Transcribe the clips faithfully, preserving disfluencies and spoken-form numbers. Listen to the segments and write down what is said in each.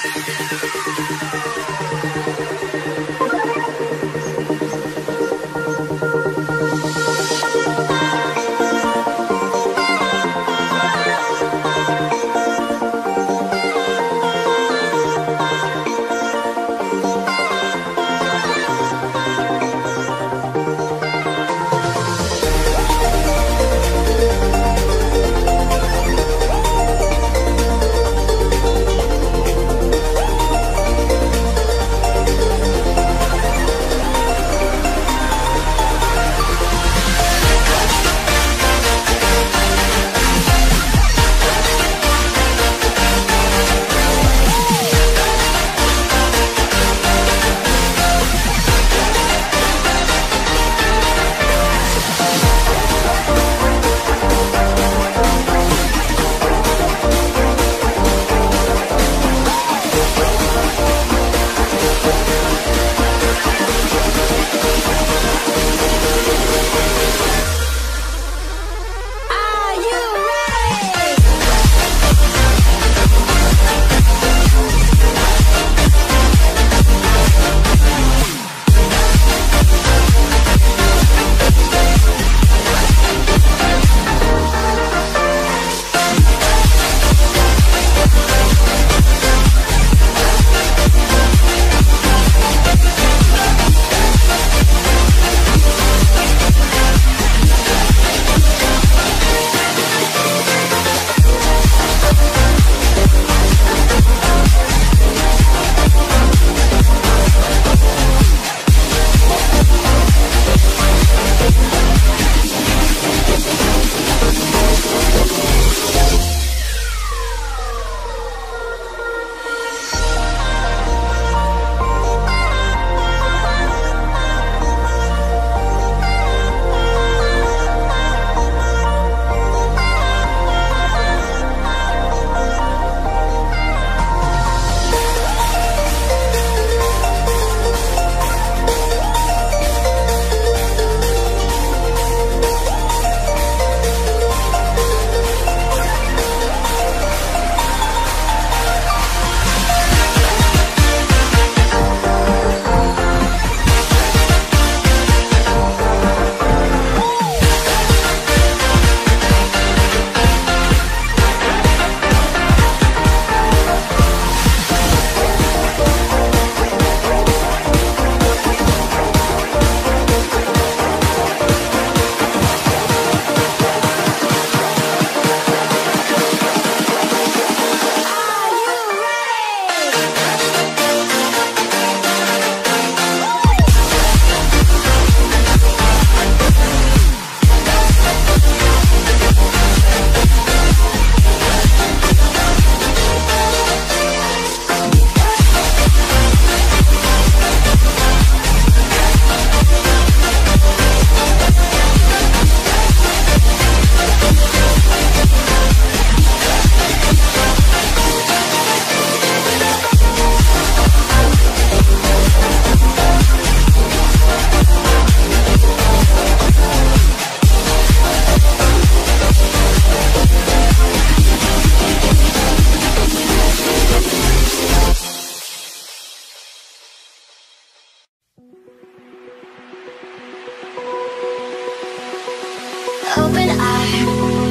open eye,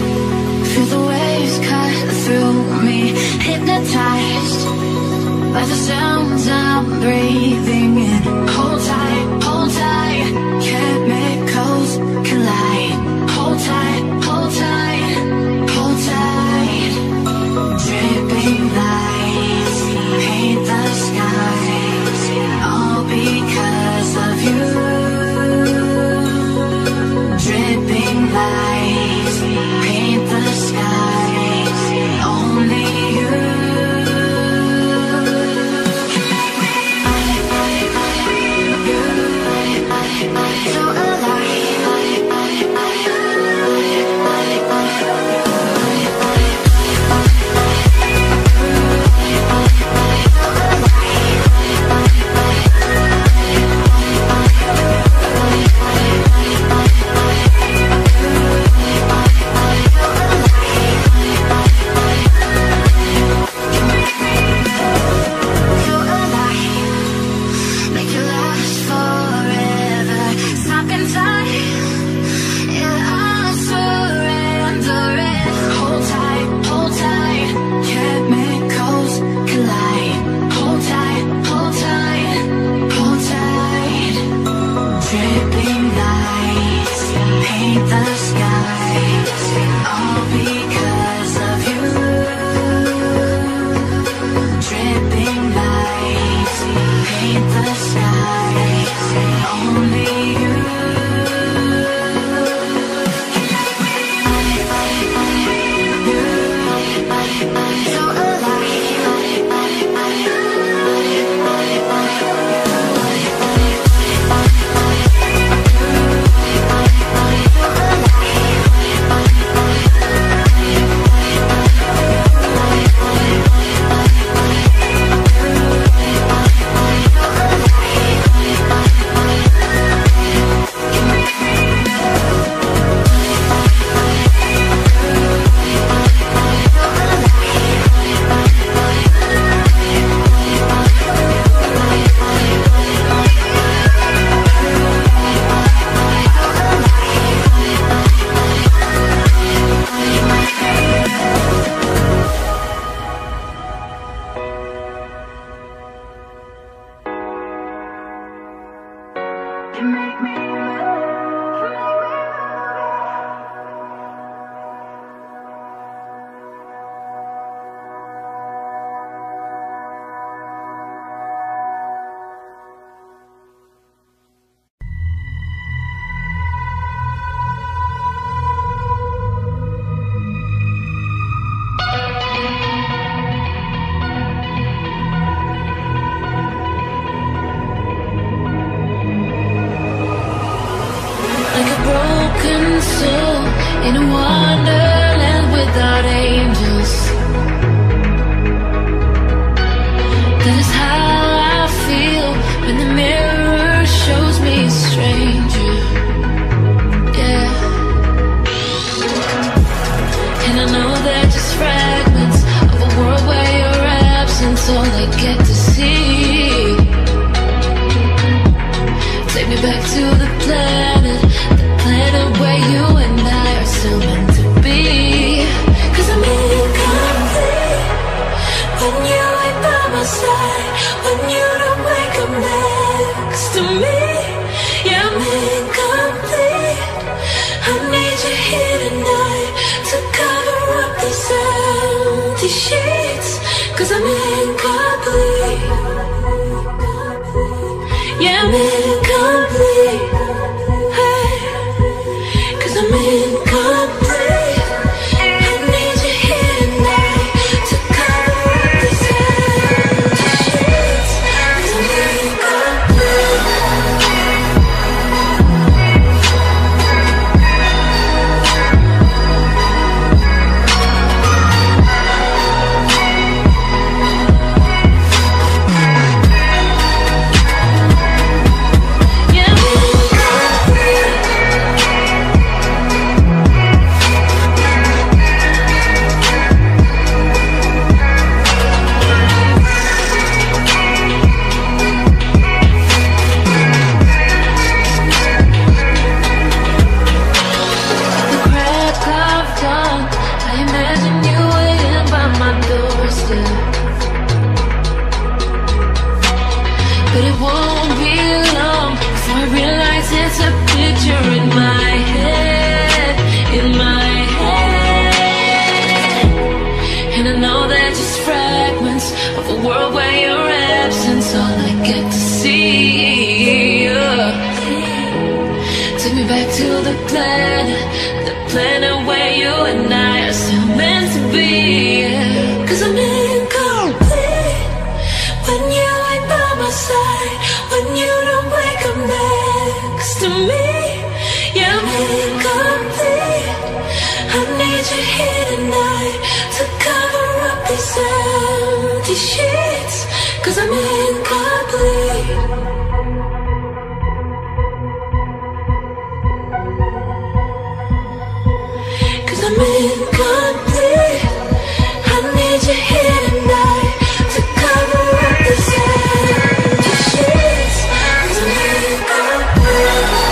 feel the waves cut through me, hypnotized by the sounds I'm breathing in. Hold tight, hold tight, chemicals collide. Hold tight, hold tight, hold tight. Dripping lights paint the skies, all because of you. Dripping lights paint the skies, only you. I, I, I that's all I get to see. Take me back to the planet, the planet where you and I are still meant to be. Cause I'm incomplete when you ain't by my side, when you don't wake up next to me. Yeah, I'm incomplete. I need you here tonight to cover up these empty sheets. Cause I'm incomplete. Yeah, I'm incomplete. Hey, cause I'm incomplete. I need you here tonight to cover up these empty sheets. Cause I'm incomplete. But it won't be long before I realize it's a picture in my head, in my head. And I know they're just fragments of a world where your absence all I get to see. Yeah. Take me back to the planet, the planet where you and I are still meant to be. Yeah. Cause I'm incomplete when you ain't by my side, when you don't wake up next to me. Yeah, I'm incomplete. I need you here tonight to cover up these empty sheets. Cause I'm incomplete. Cause I'm incomplete. I need you here tonight to cover up these empty sheets. Cause I'm incomplete.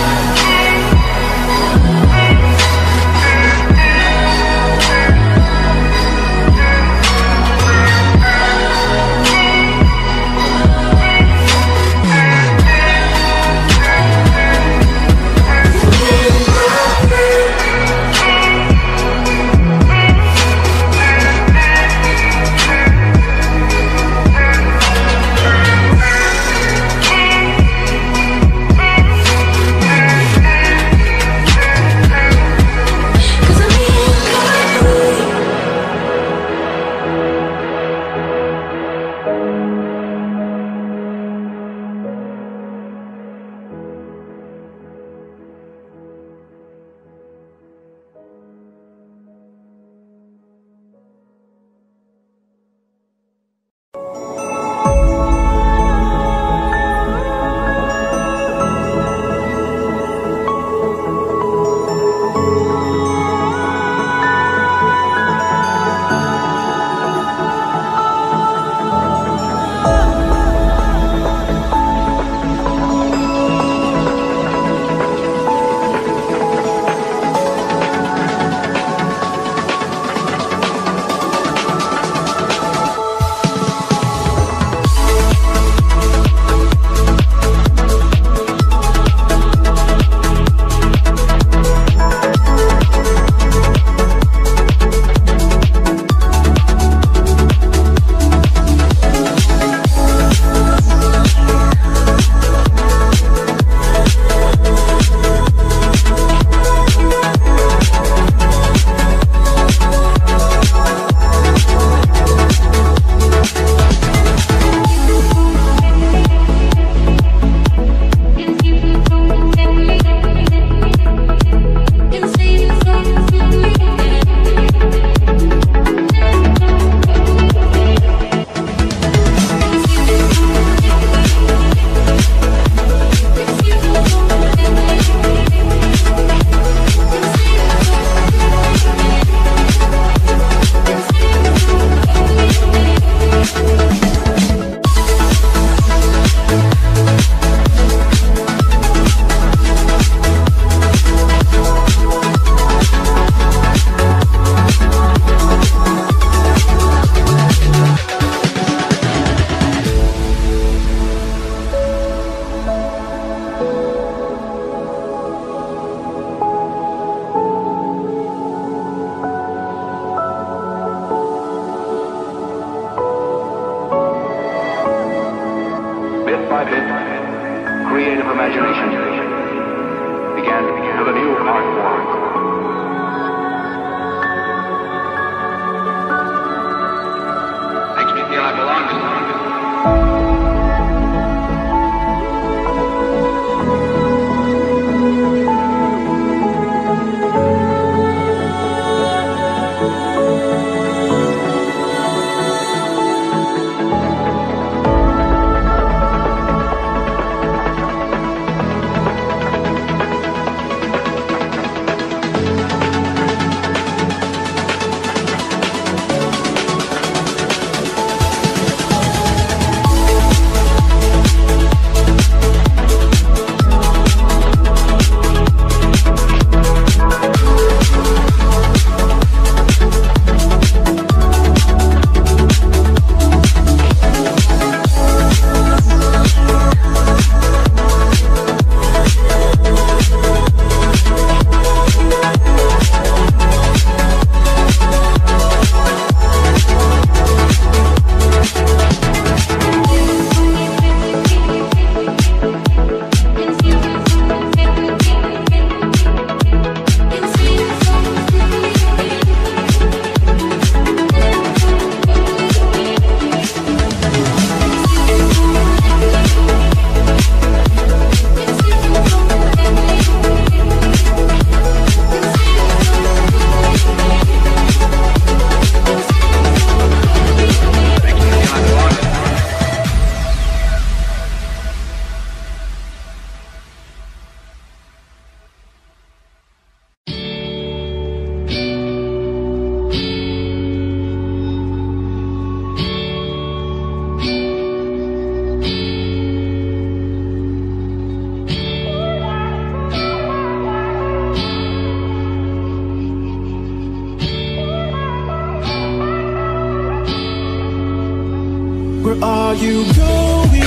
by bit, creative imagination began to build a new art form. Makes me feel I belong to something. Where are you going?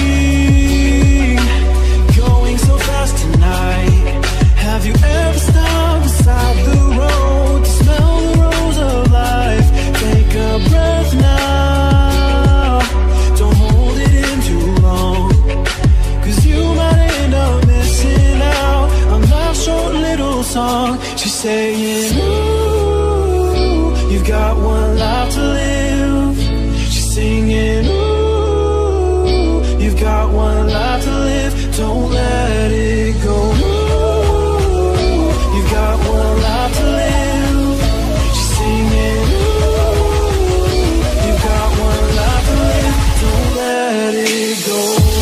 Going so fast tonight. Have you ever stopped beside the road to smell the rose of life? Take a breath now. Don't hold it in too long, 'cause you might end up missing out on life's short little song. She's saying, ooh, you've got one life to live. She's singing, ooh, you've got one life to live, don't let it go. Ooh, you've got one life to live. She's singing, ooh, you've got one life to live, don't let it go.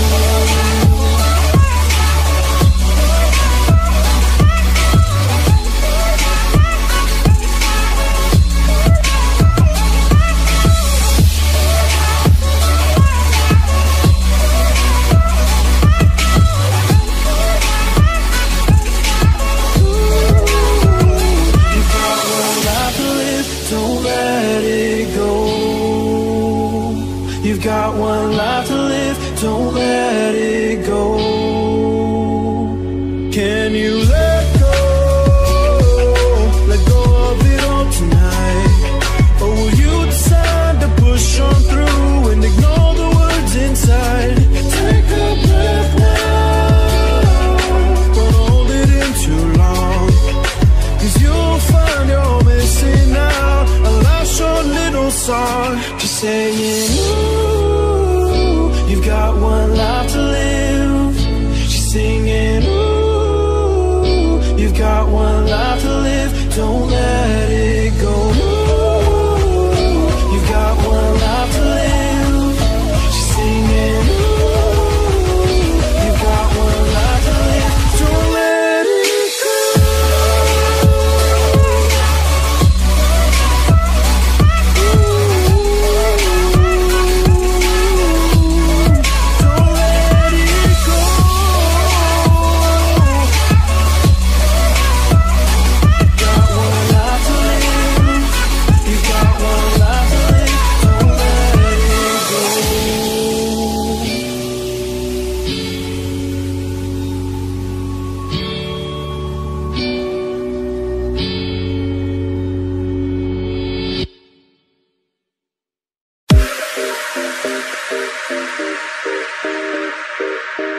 You've got one life to live, don't let it go. Can you let go? Let go of it all tonight. Or will you decide to push on through and ignore the words inside? Take a breath now. Don't hold it in too long, 'cause you'll find you're missing out a life's short little song. Just saying, you've got one life to live. She's singing, ooh, you've got one life to live, don't let it go. Ooh, you've got one life to live. She's singing, ooh, you've got one life to live, don't let it go. Thank you.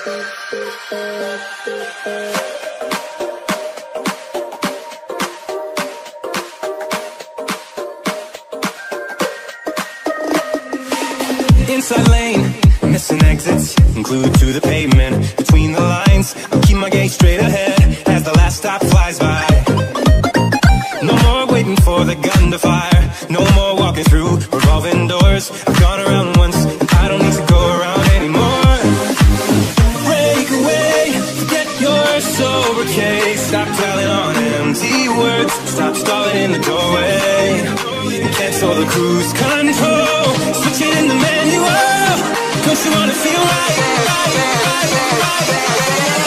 Inside lane, missing exits, glued to the pavement. Between the lines, I'll keep my gaze straight ahead as the last stop flies by. No more waiting for the gun to fire, no more walking through revolving doors. I've gone around once, I don't need to go around anymore. Break away, forget your sober case. Stop dwelling on empty words, stop stalling in the doorway. Cancel the cruise control, switch it in the manual. Don't you wanna feel right, right, right, right, right.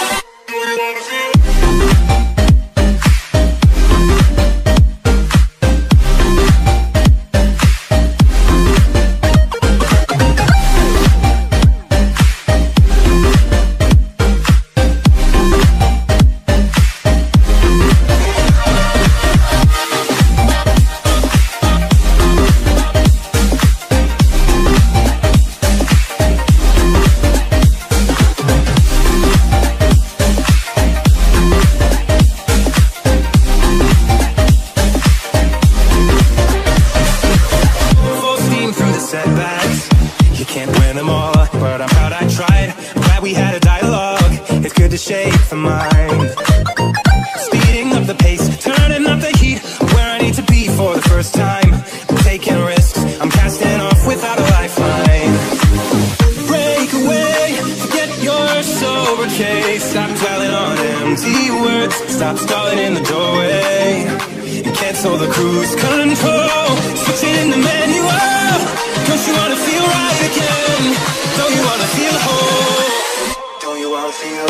Stop stalling in the doorway and cancel the cruise control. Switch it in the manual. Don't you wanna feel right again? Don't you wanna feel whole? Don't you wanna feel?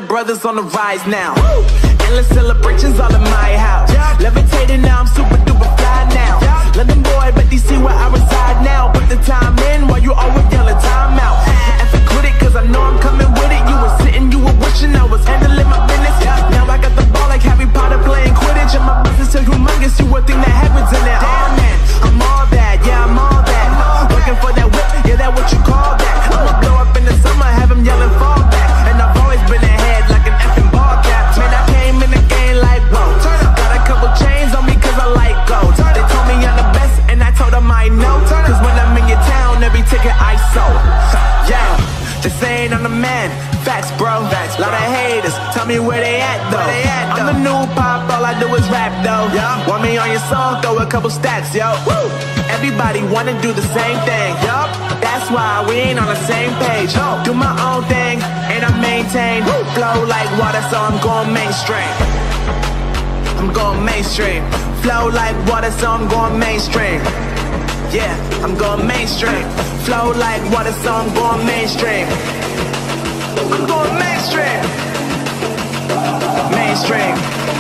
brothers on the rise now. Woo! Endless celebrations all in my house. Yeah. Levitating now, I'm super duper fly now. Yeah. London boy, but they see where I reside now. Put the time in while you always yelling time out. And forget it, cause I know I'm coming with it. You were sitting, you were wishing I was handling my business. Yeah. Now I got the ball like Harry Potter playing Quidditch. And my business so humongous, you would think that happens in there. Damn man, I'm all that, yeah, I'm all that. Looking for that whip, yeah, that what you call that. I'ma blow up in the summer, have him yelling fall back. And I've always been ahead like an effing ball cap. Man, I came in the game like, whoa. Got a couple chains on me cause I like gold. They told me I'm the best and I told them I know. Cause when I'm in your town, every ticket I sold. Yeah, they saying I'm the man. Facts, bro. Facts, lot of haters. Tell me where they at though. They at, though. I'm the new pop, all I do is rap though. Yeah. Want me on your song? Throw a couple stats, yo. Woo. Everybody wanna do the same thing. Yup. That's why we ain't on the same page. No. Do my own thing and I maintain. Woo. Flow like water, so I'm going mainstream. I'm going mainstream. Flow like water, so I'm going mainstream. Yeah, I'm going mainstream. Flow like water, so I'm going mainstream. I'm going mainstream. Mainstream.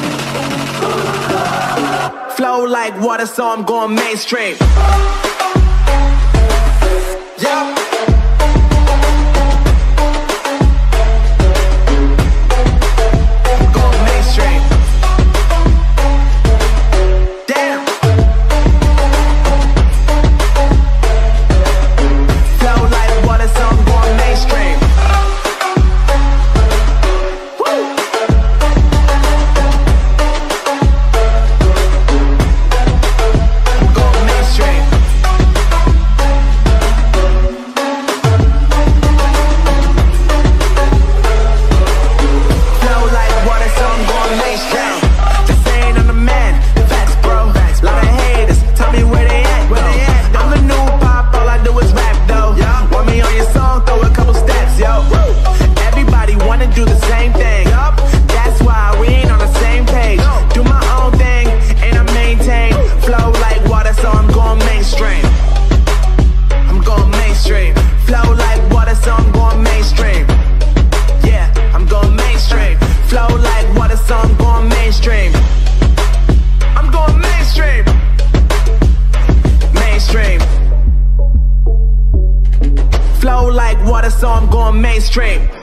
Flow like water, so I'm going mainstream. Yup. Going mainstream. Damn. Flow like water, so I'm going mainstream. Flow like water, so I'm going mainstream.